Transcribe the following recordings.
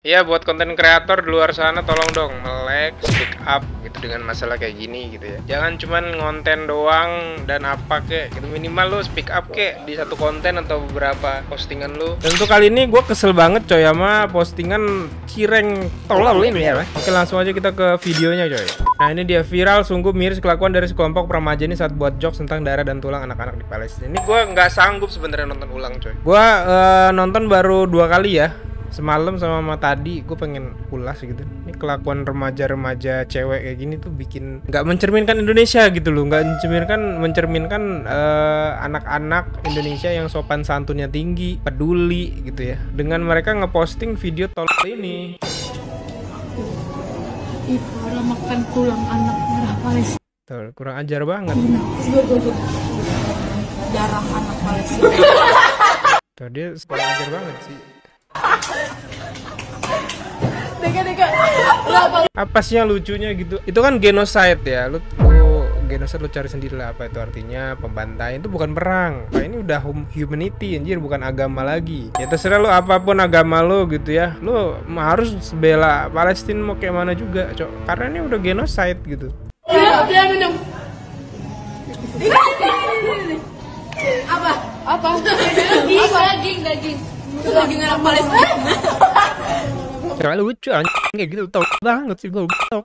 Iya, buat konten kreator di luar sana tolong dong melek, speak up gitu dengan masalah kayak gini gitu ya. Jangan cuman ngonten doang dan apa kek gitu, minimal lu speak up kek di satu konten atau beberapa postingan lu. Dan untuk kali ini gue kesel banget coy sama postingan cireng tolol ini ya. Oke, langsung aja kita ke videonya coy. Nah, ini dia viral sungguh miris kelakuan dari sekelompok remaja ini saat buat jokes tentang darah dan tulang anak-anak di Palestina. Ini gue nggak sanggup sebenarnya nonton ulang coy. Gue nonton baru 2 kali ya. Semalam sama tadi gue pengen ulas gitu. Ini kelakuan remaja-remaja cewek kayak gini tuh bikin nggak mencerminkan Indonesia gitu loh, nggak mencerminkan anak-anak Indonesia yang sopan santunnya tinggi, peduli gitu ya. Dengan mereka ngeposting video tolol ini. Ipara makan tulang anak merah Palestina. Tuh, kurang ajar banget. Darah anak Palestina. Tuh, dia kurang ajar banget sih. Apa sih yang lucunya gitu? Itu kan genocide ya. Lu genocide lu cari sendiri lah apa itu artinya, pembantaian itu bukan perang. Nah, ini udah humanity anjir, bukan agama lagi. Ya terserah lu apapun agama lu gitu ya. Lu harus bela Palestina mau kayak mana juga, Cok. Karena ini udah genocide gitu. Dia minum. Apa? Daging. Daging anak Palestina. Terlalu lucu anjing kayak gitu, tau banget sih gue.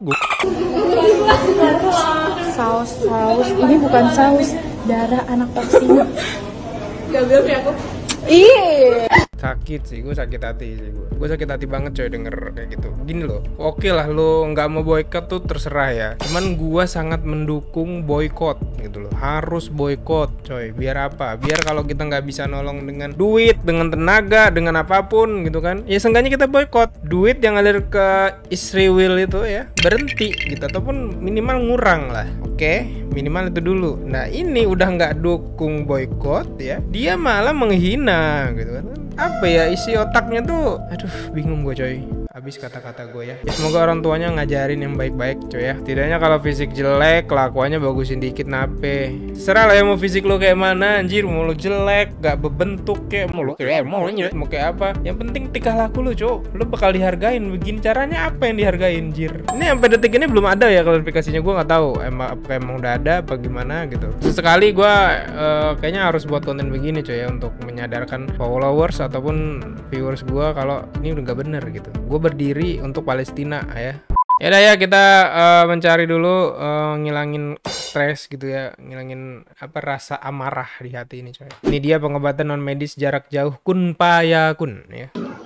Saus ini bukan saus, darah anak Palestina. Gak bilang ya aku. Iya. Sakit sih, gue sakit hati sih gue sakit hati banget coy denger kayak gitu. Gini loh, oke lah lo nggak mau boykot tuh terserah ya, cuman gue sangat mendukung boykot gitu loh. Harus boykot coy, biar apa? Biar kalau kita nggak bisa nolong dengan duit, dengan tenaga, dengan apapun gitu kan, ya seenggaknya kita boykot. Duit yang ngalir ke Israel itu ya berhenti gitu, ataupun minimal ngurang lah. Oke, minimal itu dulu. Nah ini udah nggak dukung boykot ya, dia malah menghina gitu kan. Apa ya isi otaknya tuh, aduh bingung gue coy. Habis kata-kata gue ya. Semoga orang tuanya ngajarin yang baik-baik coy ya. Tidaknya kalau fisik jelek, kelakuannya bagusin dikit nape. Serah lah ya mau fisik lo kayak mana anjir, mau lo jelek, gak bebentuk kayak mau lo kayak mau kayak apa. Yang penting tingkah laku lo cok. Lo bakal dihargain. Begini caranya apa yang dihargain anjir. Ini sampai detik ini belum ada ya klarifikasinya, gue nggak tahu emang udah ada apa gimana gitu. Sesekali gue kayaknya harus buat konten begini coy ya, untuk menyadarkan followers ataupun viewers gue kalau ini udah gak bener gitu. Gue berdiri untuk Palestina ya. Ya udah ya, kita mencari dulu ngilangin stres gitu ya, ngilangin apa rasa amarah di hati ini coy. Ini dia pengobatan non medis jarak jauh kun payakun ya.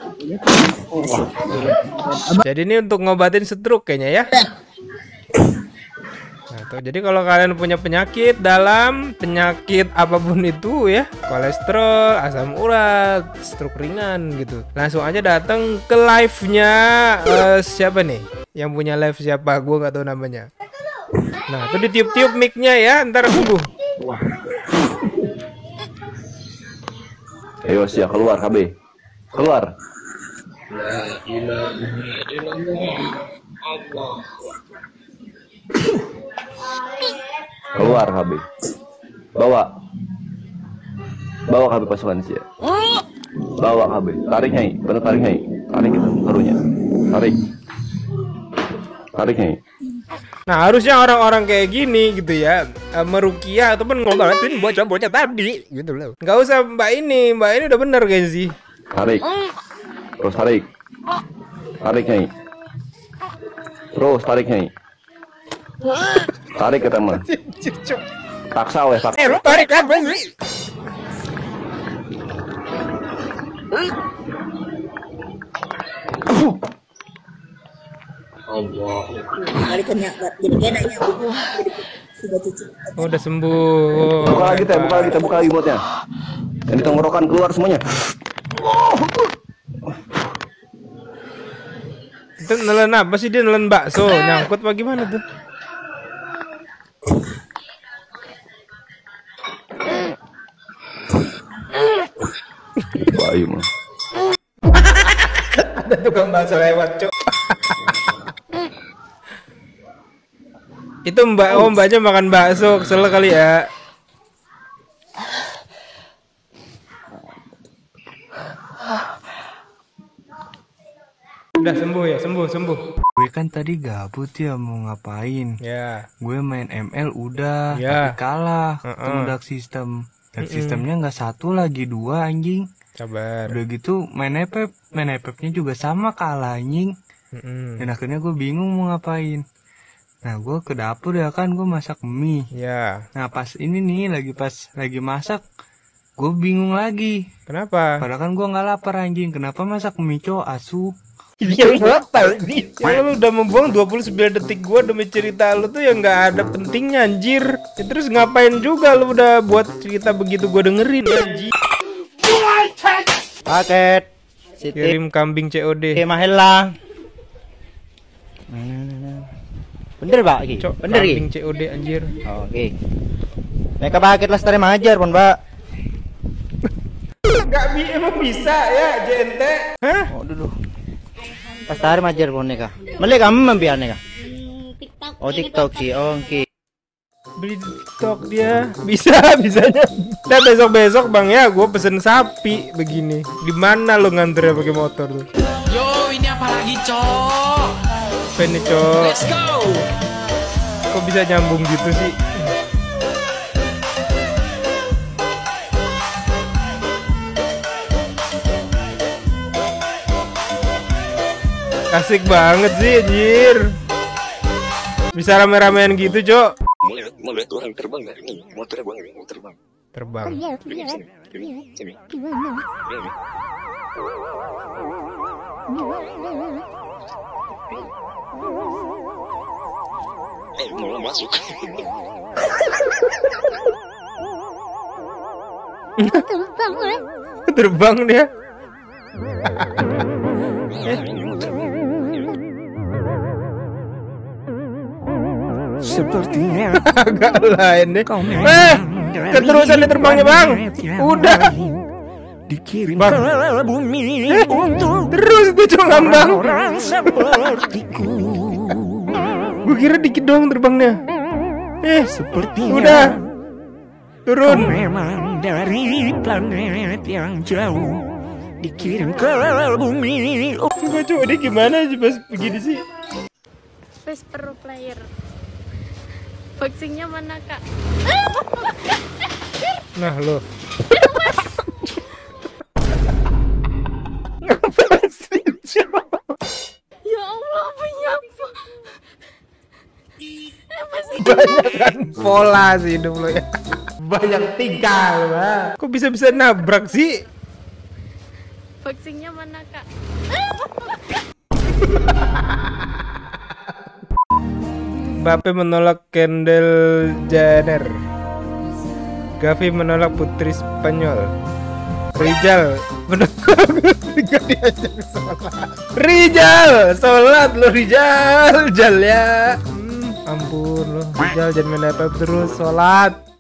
Jadi ini untuk ngobatin stroke kayaknya ya. Nah, tuh, jadi kalau kalian punya penyakit dalam, penyakit apapun itu ya, kolesterol, asam urat, stroke ringan gitu, langsung aja datang ke live-nya siapa nih? Yang punya live siapa? Gue nggak tahu namanya. Nah, tuh ditiup-tiup mic-nya ya, ntar sembuh. Ayo siap keluar KB. Keluar. Keluar KB. Bawa KB pasukan sih ya. Bawa KB. Tarik nyai, bener tarik nyai. Tarik itu harunya. Tarik nyai. Nah, harusnya orang-orang kayak gini gitu ya, merukiah ataupun ngobatin bocah-bocah tadi gitu loh. Nggak usah mbak ini udah bener guys sih. Tarik. Terus tarik. Tarik nyai. Terus tarik nyai. Tarik ke teman. Paksa weh, paksa. Lu tarik kan, Bang? Allah. Oh, udah sembuh. Buka lagi teh, buka lagi mulutnya. Yang di tenggorokan keluar semuanya. Itu nelen apa sih dia, nelen bakso, nyangkut apa gimana tuh? Bayu mah. Ada tukang bakso lewat, Cuk. Itu mbaknya makan bakso, kesel kali ya. Udah sembuh ya, sembuh. Gue kan tadi gabut ya mau ngapain. Ya. Gue main ML udah, Ya. tapi kalah ketemu dark system. Dark systemnya nggak satu lagi 2 anjing. Sabar. Udah gitu main FF-nya juga sama kalah anjing. Dan akhirnya gue bingung mau ngapain. Nah gue ke dapur ya kan, gue masak mie. Ya. Nah pas ini nih lagi masak, gue bingung lagi. Kenapa? Padahal kan gue nggak lapar anjing. Kenapa masak mie asu? Ya lu udah membuang 29 detik gua demi cerita lu tuh yang nggak ada pentingnya anjir. Ya, terus ngapain juga lu udah buat cerita begitu gua dengerin anjir. Paket Siti Kirim kambing COD. Mahela. Bener Pak Ki? Cok, Bener Ki? kambing COD anjir. Oke. Mereka paket lestari majar pon Pak. Emang bisa ya JNT? Hah? Oh dulu. Lestari majar pon neka. Mele kamu membiar neka. TikTok. Oh TikTok sih. Oh, oke. Beli di TikTok dia. Bisanya. Nah besok Bang ya gua pesen sapi begini. Di mana lo nganternya pakai motor tuh? Yo, ini apa lagi, Cok? Apa ini, Cok? Let's go. Kok bisa nyambung gitu sih? Asik banget sih anjir. Bisa rame-ramean gitu, Cok. Mau lihat orang terbang nggak? Nih, motornya gua nggak mau terbang. Terbang. Sini. Mau masuk. Terbang dia. Sepertinya Agak lain deh. Keterusan dia terbangnya Bang. Udah. dikirim Bang. ke bumi untuk Terus itu cuma ngambang. orang sepertiku. Gue kira dikit doang terbangnya. Sepertinya Udah. kau Turun. memang dari planet yang jauh dikirim ke bumi. Gue coba deh gimana aja pas begini sih. Space Pro Player. Vaksinnya mana kak? Nah lo. Ya Allah, punya apa? Banyak pola sih hidup lo ya. Banyak tingkah lo, Bang. Kok bisa-bisa nabrak sih? Vaksinnya mana kak? Mbappe menolak Kendall Jenner. Gavi menolak putri Spanyol. Rijal menolak nggak diajak sholat. Rijal, sholat lo Rijal, Jal ya. Ampun lo, Rijal jangan main laptop terus, sholat.